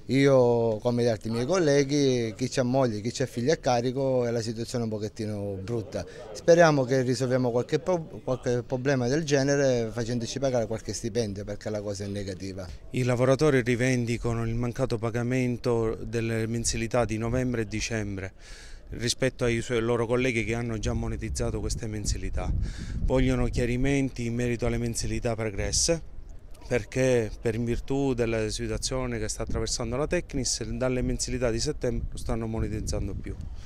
Io, come gli altri miei colleghi, chi c'ha moglie, chi c'ha figli a carico, è la situazione un pochettino brutta. Speriamo che risolviamo qualche problema del genere facendoci pagare qualche stipendio, perché la cosa è negativa. I lavoratori rivendicano il mancato pagamento delle mensilità di novembre e dicembre rispetto ai loro colleghi che hanno già monetizzato queste mensilità. Vogliono chiarimenti in merito alle mensilità pregresse perché in virtù della situazione che sta attraversando la Tecnis dalle mensilità di settembre non stanno monetizzando più.